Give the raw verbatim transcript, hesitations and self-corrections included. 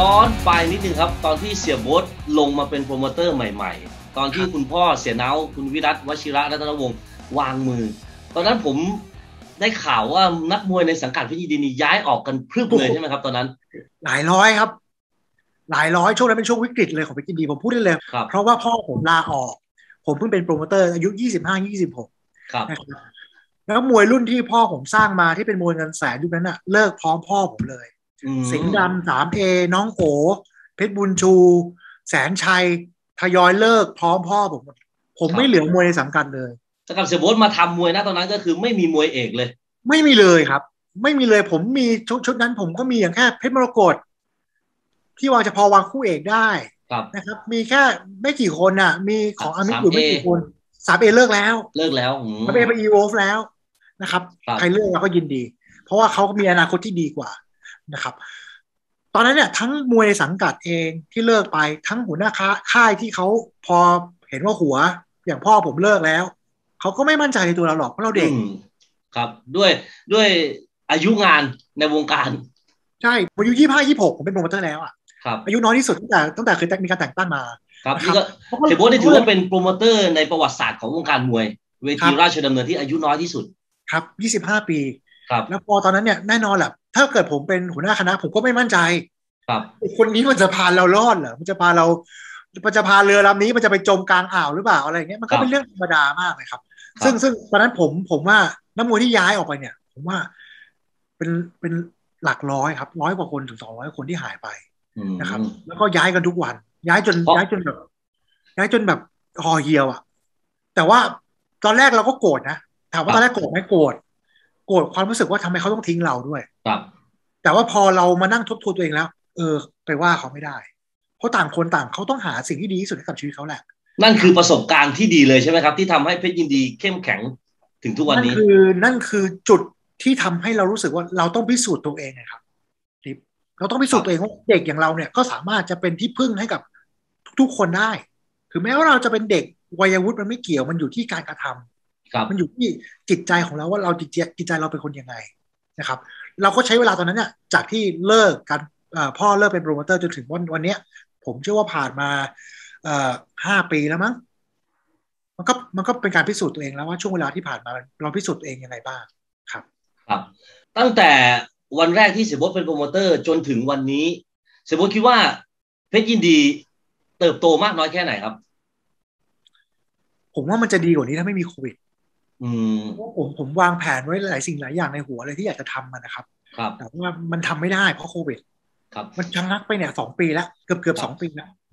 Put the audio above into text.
ย้อนไปนิดนึงครับตอนที่เสียโบ๊ทลงมาเป็นโปรโมเตอร์ใหม่ๆตอนที่คุณพ่อเสียเนาคุณวิรัตวชิระรัตนวงศ์วางมือตอนนั้นผมได้ข่าวว่านักมวยในสังกัดเพชรยินดีนี่ย้ายออกกันพรึบเลยใช่ไหมครับตอนนั้นหลายร้อยครับหลายร้อยช่วงนั้นเป็นช่วงวิกฤตเลยของเพชรยินดีผมพูดได้เลยเพราะว่าพ่อผมลาออกผมเพิ่งเป็นโปรโมเตอร์อายุยี่สิบห้า ยี่สิบหกนะครับแล้วมวยรุ่นที่พ่อผมสร้างมาที่เป็นมวยเงินแสนยุคนั้นน่ะเลิกพร้อมพ่อผมเลยสิงห์ดำ สามเอ น้องโอเพชรบุญชูแสนชัยทยอยเลิกพร้อมพ่อผมผมไม่เหลือมวยในสังกัดเลยสังกัดเสียโบ๊ทมาทำมวยนะตอนนั้นก็คือไม่มีมวยเอกเลยไม่มีเลยครับไม่มีเลยผมมีชุดชุดนั้นผมก็มีอย่างแค่เพชรมรกตที่วางเฉพาะวางคู่เอกได้นะครับมีแค่ไม่กี่คนน่ะมีของอามิตอยู่ไม่กี่คนสามเอเลิกแล้วเลิกแล้วสามเอไปอีโวฟแล้วนะครับใครเลิกเราก็ยินดีเพราะว่าเขามีอนาคตที่ดีกว่านะครับตอนนั้นเนี่ยทั้งมวยในสังกัดเองที่เลิกไปทั้งหัวหน้าค่ายที่เขาพอเห็นว่าหัวอย่างพ่อผมเลิกแล้วเขาก็ไม่มั่นใจในตัวเราหรอกเพราะเราเด็กครับด้วยด้วยอายุงานในวงการใช่อายุยี่สิบห้า ยี่สิบหกผมเป็นโปรโมเตอร์แล้วอ่ะอายุน้อยที่สุดตั้งแต่ตั้งแต่เคยมีการแต่งตั้งมาครับนี่ก็เสียโบ๊ทได้ถือว่าเป็นโปรโมเตอร์ในประวัติศาสตร์ของวงการมวยเวทีราชดำเนินที่อายุน้อยที่สุดครับยี่สิบห้าปีครับแล้วพอตอนนั้นเนี่ยแน่นอนแหละถ้าเกิดผมเป็นหัวหน้าคณะผมก็ไม่มั่นใจครับคนนี้มันจะพาเรารอดเหรอมันจะพาเรามันจะพาเรือลำนี้มันจะไปจมกลางอ่าวหรือเปล่าอะไรเงี้ยมันก็เป็นเรื่องธรรมดามากเลยครับซึ่งซึ่งตอนนั้นผมผมว่านักมวยที่ย้ายออกไปเนี่ยผมว่าเป็นเป็นหลักร้อยครับร้อยกว่าคนถึงสองร้อยคนที่หายไปนะครับแล้วก็ย้ายกันทุกวันย้ายจนย้ายจนแบบย้ายจนแบบห่อเหี่ยวอ่ะแต่ว่าตอนแรกเราก็โกรธนะถามว่าตอนแรกโกรธไหมโกรธโกรธความรู้สึกว่าทำไมเขาต้องทิ้งเราด้วยครับแต่ว่าพอเรามานั่งทบทวนตัวเองแล้วเออไปว่าเขาไม่ได้เพราะต่างคนต่างเขาต้องหาสิ่งที่ดีที่สุดให้กับชีวิตเขาแหละนั่นคือประสบการณ์ที่ดีเลยใช่ไหมครับที่ทำให้เพชรยินดีเข้มแข็งถึงทุกวันนี้นั่นคือนั่นคือจุดที่ทำให้เรารู้สึกว่าเราต้องพิสูจน์ตัวเองนะครับเราต้องพิสูจน์ตัวเองว่าเด็กอย่างเราเนี่ยก็สามารถจะเป็นที่พึ่งให้กับทุกๆคนได้ถึงแม้ว่าเราจะเป็นเด็กวัยวุฒิมันไม่เกี่ยวมันอยู่ที่การกระทำมันอยู่ที่จิตใจของเราว่าเราจิตใจจิตใจเราเป็นคนยังไงนะครับเราก็ใช้เวลาตอนนั้นเนี่ยจากที่เลิกกันพ่อเลิกเป็นโปรโมเตอร์จนถึงวันวันนี้ผมเชื่อว่าผ่านมาห้าปีแล้วมั้งมันก็มันก็เป็นการพิสูจน์ตัวเองแล้วว่าช่วงเวลาที่ผ่านมาเราพิสูจน์ตัวเองยังไงบ้างครับครับตั้งแต่วันแรกที่เสียโบ๊ทเป็นโปรโมเตอร์จนถึงวันนี้เสียโบ๊ทคิดว่าเพชรยินดีเติบโตมากน้อยแค่ไหนครับผมว่ามันจะดีกว่านี้ถ้าไม่มีโควิดอืมผมผมวางแผนไว้หลายสิ่งหลายอย่างในหัวเลยที่อยากจะทำมันนะครับครับแต่ว่ามันทำไม่ได้เพราะโควิดครับมันชะงักไปเนี่ยสองปีแล้วเกือบเกือบสองปีแล้ว